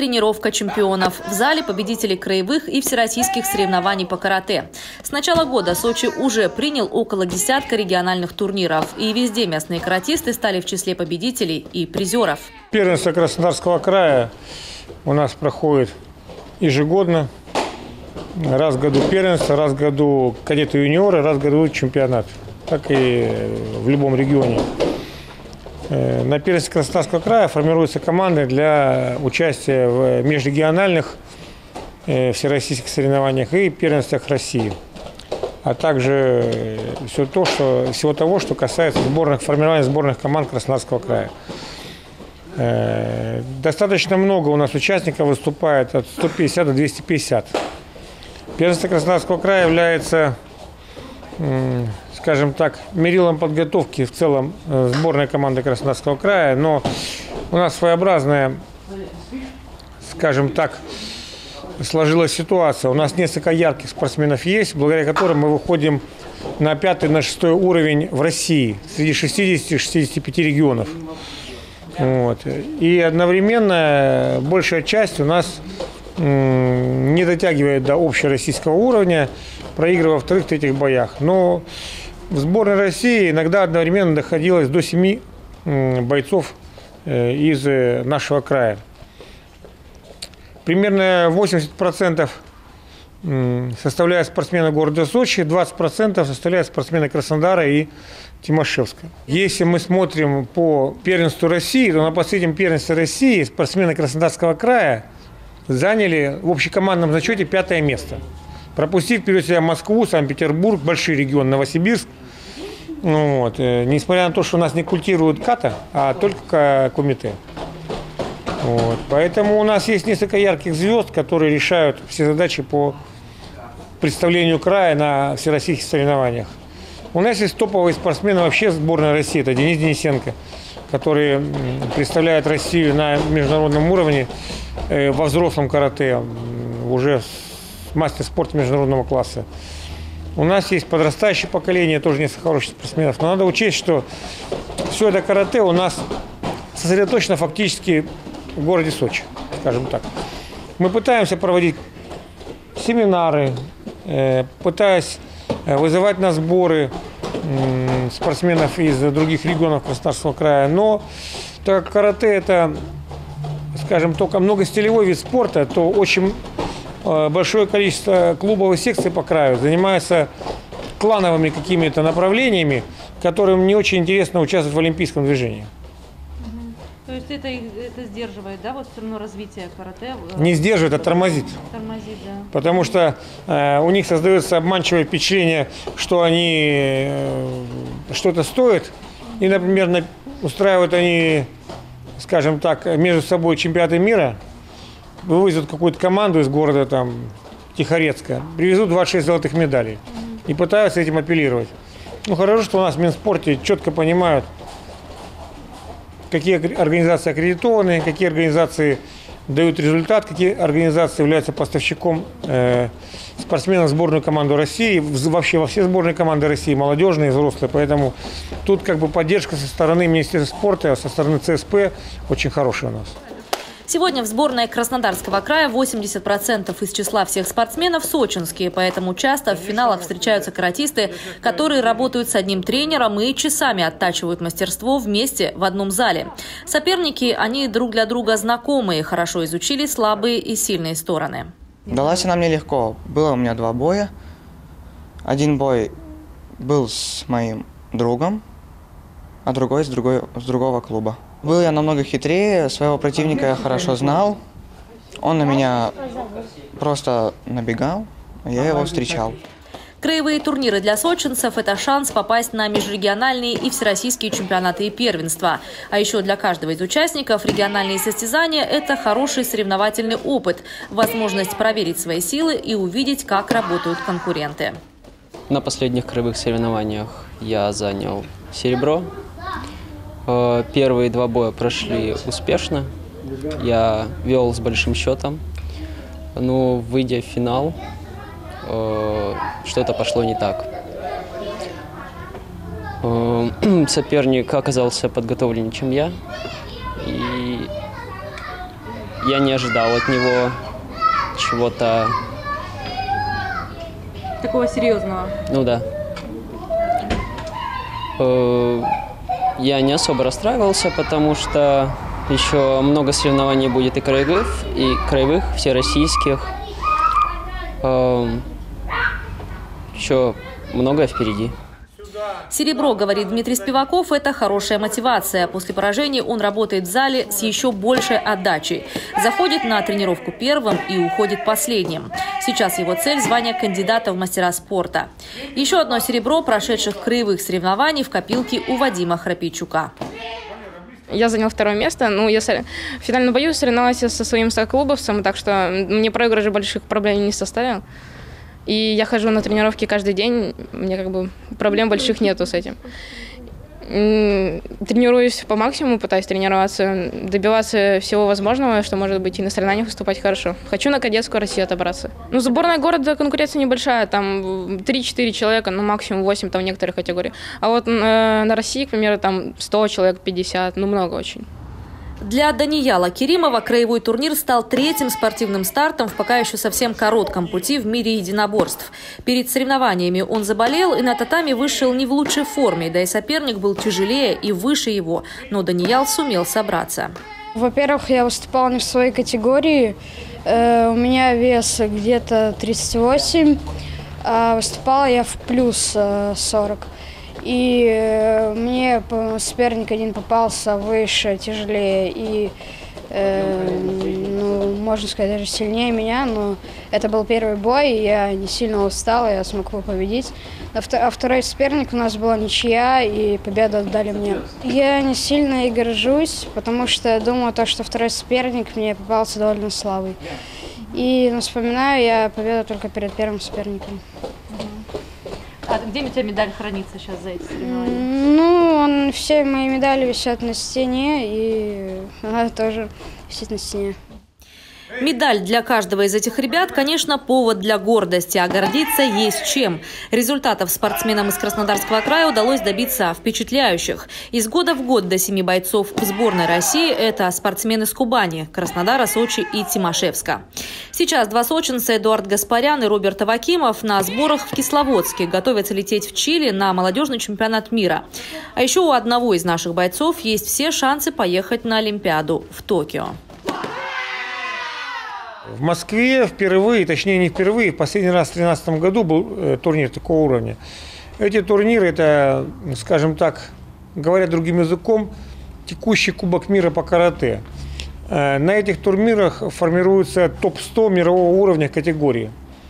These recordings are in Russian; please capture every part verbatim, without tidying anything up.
тренировка чемпионов. В зале победителей краевых и всероссийских соревнований по карате. С начала года Сочи уже принял около десятка региональных турниров. И везде местные каратисты стали в числе победителей и призеров. Первенство Краснодарского края у нас проходит ежегодно. Раз в году первенство, раз в году кадеты-юниоры, раз в году чемпионат. Так и в любом регионе. На первенстве Краснодарского края формируются команды для участия в межрегиональных всероссийских соревнованиях и первенствах России. А также все то, что, всего того, что касается сборных, формирования сборных команд Краснодарского края. Достаточно много у нас участников выступает, от ста пятидесяти до двухсот пятидесяти. Первенство Краснодарского края является, скажем так, мерилом подготовки в целом сборной команды Краснодарского края, но у нас своеобразная, скажем так, сложилась ситуация. У нас несколько ярких спортсменов есть, благодаря которым мы выходим на пятый, на шестой уровень в России среди шестидесяти-шестидесяти пяти регионов. Вот. И одновременно большая часть у нас не дотягивает до общероссийского уровня, проигрывая в вторых-третьих боях. Но в сборной России иногда одновременно доходилось до семи бойцов из нашего края. Примерно восемьдесят процентов составляют спортсмены города Сочи, двадцать процентов составляют спортсмены Краснодара и Тимашевска. Если мы смотрим по первенству России, то на последнем первенстве России спортсмены Краснодарского края заняли в общекомандном зачете пятое место, пропустив вперед себя Москву, Санкт-Петербург, большой регион, Новосибирск. Ну, вот. Несмотря на то, что у нас не культируют ката, а только кумите. Вот. Поэтому у нас есть несколько ярких звезд, которые решают все задачи по представлению края на всероссийских соревнованиях. У нас есть топовые спортсмены вообще сборной России. Это Денис Денисенко, который представляет Россию на международном уровне во взрослом карате, уже мастер спорта международного класса. У нас есть подрастающее поколение, тоже несколько хороших спортсменов. Но надо учесть, что все это карате у нас сосредоточено фактически в городе Сочи, скажем так. Мы пытаемся проводить семинары, пытаясь вызывать на сборы спортсменов из других регионов Краснодарского края. Но так как карате – это, скажем, только многостилевой вид спорта, то очень большое количество клубов и секций по краю занимаются клановыми какими-то направлениями, которым не очень интересно участвовать в олимпийском движении. То есть это, это сдерживает, да, вот все равно развитие карате? Не сдерживает, а тормозит. Тормозит, да. Потому что э, у них создается обманчивое впечатление, что они э, что-то стоят. И, например, на, устраивают они, скажем так, между собой чемпионаты мира, вывозят какую-то команду из города там, Тихорецка, привезут двадцать шесть золотых медалей угу. и пытаются этим апеллировать. Ну, хорошо, что у нас в Минспорте четко понимают, какие организации аккредитованы, какие организации дают результат, какие организации являются поставщиком э, спортсменов в сборную команду России, вообще во все сборные команды России, молодежные, взрослые. Поэтому тут как бы поддержка со стороны Министерства спорта, со стороны ЦСП очень хорошая у нас. Сегодня в сборной Краснодарского края восемьдесят процентов из числа всех спортсменов сочинские, поэтому часто в финалах встречаются каратисты, которые работают с одним тренером и часами оттачивают мастерство вместе в одном зале. Соперники, они друг для друга знакомые, хорошо изучили слабые и сильные стороны. Далась она мне легко. Было у меня два боя. Один бой был с моим другом, а другой с, другой, с другого клуба. Был я намного хитрее, своего противника я хорошо знал. Он на меня просто набегал, а я его встречал. Краевые турниры для сочинцев – это шанс попасть на межрегиональные и всероссийские чемпионаты и первенства. А еще для каждого из участников региональные состязания – это хороший соревновательный опыт, возможность проверить свои силы и увидеть, как работают конкуренты. На последних краевых соревнованиях я занял серебро. Первые два боя прошли успешно. Я вел с большим счетом. Но, выйдя в финал, что-то пошло не так. Соперник оказался подготовленнее, чем я. И я не ожидал от него чего-то... Такого серьезного? Ну да. Я не особо расстраивался, потому что еще много соревнований будет и краевых, и краевых, всероссийских. Еще многое впереди. Серебро, говорит Дмитрий Спиваков, это хорошая мотивация. После поражения он работает в зале с еще большей отдачей. Заходит на тренировку первым и уходит последним. Сейчас его цель – звание кандидата в мастера спорта. Еще одно серебро прошедших краевых соревнований в копилке у Вадима Храпейчука. Я занял второе место. Ну, я в финальном бою соревновалась со своим соклубовцем, так что мне проигрыш больших проблем не составил. И я хожу на тренировки каждый день, мне как бы проблем больших нету с этим. Тренируюсь по максимуму, пытаюсь тренироваться, добиваться всего возможного, что может быть, и на соревнованиях выступать хорошо. Хочу на кадетскую Россию отобраться. Ну, сборная города конкуренция небольшая, там три-четыре человека, ну, максимум восемь там в некоторых категориях. А вот э, на России, к примеру, там сто человек, пятьдесят, ну, много очень. Для Данияла Керимова краевой турнир стал третьим спортивным стартом в пока еще совсем коротком пути в мире единоборств. Перед соревнованиями он заболел и на татами вышел не в лучшей форме, да и соперник был тяжелее и выше его, но Даниял сумел собраться. Во-первых, я выступала не в своей категории, э, у меня вес где-то тридцать восемь, а выступала я в плюс сорок. И мне соперник один попался выше, тяжелее и, э, ну, можно сказать, даже сильнее меня. Но это был первый бой, и я не сильно устала, я смог его победить. А второй соперник у нас была ничья, и победу отдали мне. Я не сильно и горжусь, потому что я думаю, то, что второй соперник мне попался довольно слабый. И ну, вспоминаю я победу только перед первым соперником. А где у тебя медаль хранится сейчас за эти соревнования? Ну, он, все мои медали висят на стене, и она тоже висит на стене. Медаль для каждого из этих ребят, конечно, повод для гордости, а гордиться есть чем. Результатов спортсменам из Краснодарского края удалось добиться впечатляющих. Из года в год до семи бойцов в сборной России – это спортсмены с Кубани, Краснодара, Сочи и Тимашевска. Сейчас два сочинца Эдуард Гаспарян и Роберт Авакимов на сборах в Кисловодске готовятся лететь в Чили на молодежный чемпионат мира. А еще у одного из наших бойцов есть все шансы поехать на Олимпиаду в Токио. В Москве впервые, точнее не впервые, в последний раз в две тысячи тринадцатом году был э, турнир такого уровня. Эти турниры, это, скажем так, говоря другим языком, текущий Кубок мира по карате. Э, на этих турнирах формируется топ сто мирового уровня категории.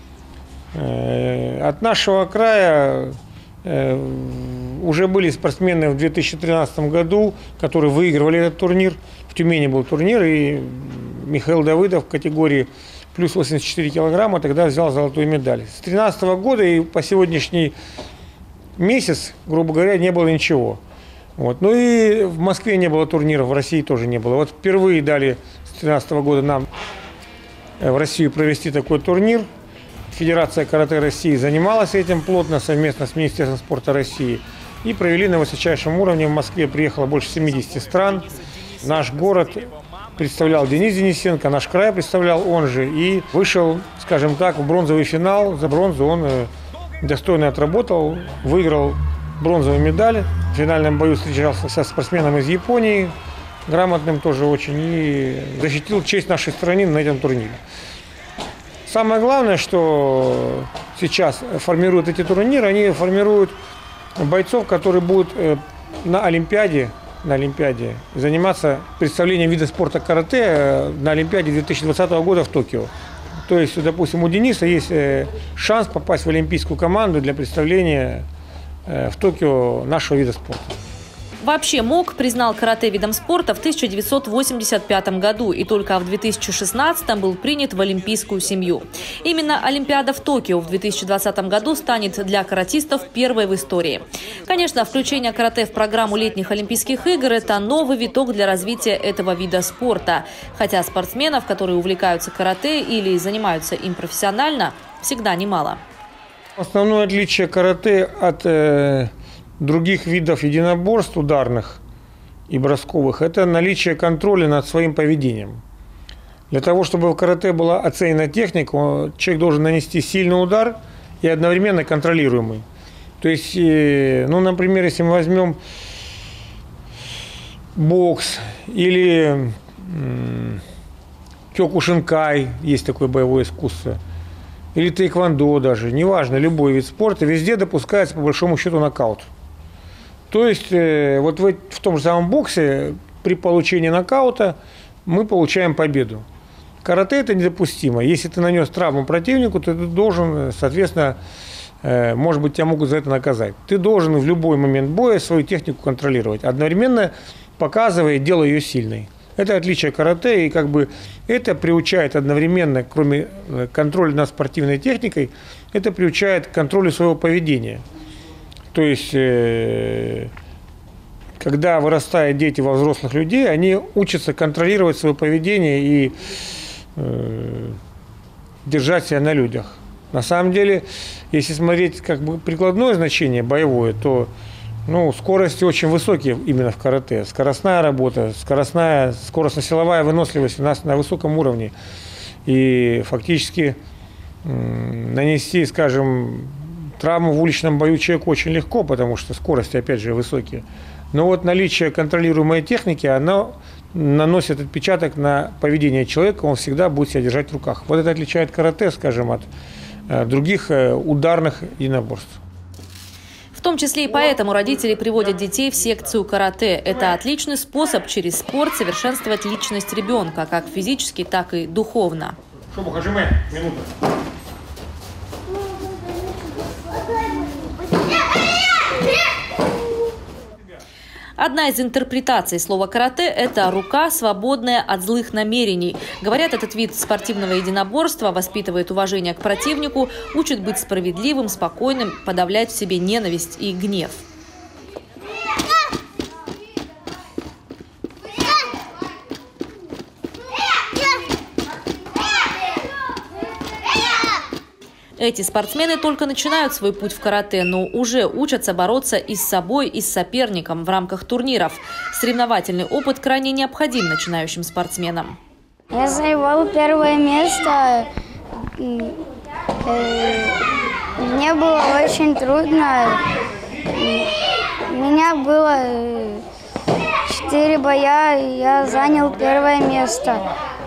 Э, от нашего края э, уже были спортсмены в две тысячи тринадцатом году, которые выигрывали этот турнир. В Тюмени был турнир, и Михаил Давыдов в категории плюс восемьдесят четыре килограмма тогда взял золотую медаль. С две тысячи тринадцатого года и по сегодняшний месяц, грубо говоря, не было ничего. Вот. Ну и в Москве не было турниров, в России тоже не было. Вот впервые дали с две тысячи тринадцатого года нам в Россию провести такой турнир. Федерация карате России занималась этим плотно совместно с Министерством спорта России. И провели на высочайшем уровне. В Москве приехало больше семидесяти стран. Наш город представлял Денис Денисенко, наш край представлял он же. И вышел, скажем так, в бронзовый финал. За бронзу он достойно отработал, выиграл бронзовую медаль. В финальном бою встречался со спортсменом из Японии, грамотным тоже очень, и защитил честь нашей страны на этом турнире. Самое главное, что сейчас формируют эти турниры, они формируют бойцов, которые будут на Олимпиаде, на Олимпиаде заниматься представлением вида спорта карате на Олимпиаде две тысячи двадцатого года в Токио. То есть, допустим, у Дениса есть шанс попасть в олимпийскую команду для представления в Токио нашего вида спорта. Вообще МОК признал карате видом спорта в тысяча девятьсот восемьдесят пятом году и только в две тысячи шестнадцатом был принят в олимпийскую семью. Именно Олимпиада в Токио в две тысячи двадцатом году станет для каратистов первой в истории. Конечно, включение карате в программу летних Олимпийских игр – это новый виток для развития этого вида спорта. Хотя спортсменов, которые увлекаются карате или занимаются им профессионально, всегда немало. Основное отличие карате от э, других видов единоборств ударных и бросковых – это наличие контроля над своим поведением. Для того, чтобы в карате была оценена техника, человек должен нанести сильный удар и одновременно контролируемый. То есть, ну, например, если мы возьмем бокс или кёкушинкай, есть такое боевое искусство, или тэквондо даже, неважно, любой вид спорта, везде допускается по большому счету нокаут. То есть вот в, в том же самом боксе при получении нокаута мы получаем победу. Карате это недопустимо. Если ты нанес травму противнику, то ты должен, соответственно, может быть, тебя могут за это наказать. Ты должен в любой момент боя свою технику контролировать, одновременно показывая, делая ее сильной. Это отличие карате, и как бы это приучает одновременно, кроме контроля над спортивной техникой, это приучает к контролю своего поведения. То есть, э, когда вырастают дети во взрослых людей, они учатся контролировать свое поведение и э, держать себя на людях. На самом деле, если смотреть как бы прикладное значение боевое, то ну, скорости очень высокие именно в карате. Скоростная работа, скоростная, скоростно-силовая выносливость у нас на высоком уровне. И фактически м, нанести, скажем, травму в уличном бою человеку очень легко, потому что скорости, опять же, высокие. Но вот наличие контролируемой техники, оно наносит отпечаток на поведение человека, он всегда будет себя держать в руках. Вот это отличает карате, скажем, от э, других э, ударных единоборств. В том числе и поэтому родители приводят детей в секцию карате. Это отличный способ через спорт совершенствовать личность ребенка, как физически, так и духовно. Одна из интерпретаций слова «карате» – это рука, свободная от злых намерений. Говорят, этот вид спортивного единоборства воспитывает уважение к противнику, учит быть справедливым, спокойным, подавлять в себе ненависть и гнев. Эти спортсмены только начинают свой путь в карате, но уже учатся бороться и с собой, и с соперником в рамках турниров. Соревновательный опыт крайне необходим начинающим спортсменам. Я занимала первое место. Мне было очень трудно. У меня было четыре боя, и я занял первое место.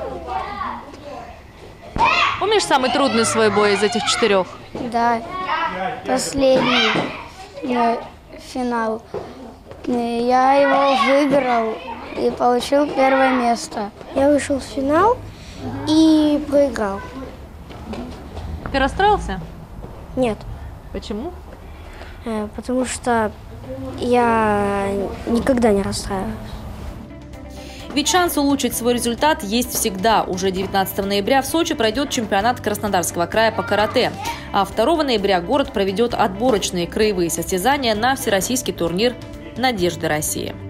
Помнишь самый трудный свой бой из этих четырех? Да, последний финал. Я его выиграл и получил первое место. Я вышел в финал и проиграл. Ты расстроился? Нет. Почему? Потому что я никогда не расстраиваюсь. Ведь шанс улучшить свой результат есть всегда. Уже девятнадцатого ноября в Сочи пройдет чемпионат Краснодарского края по карате. А второго ноября город проведет отборочные краевые состязания на всероссийский турнир «Надежда России».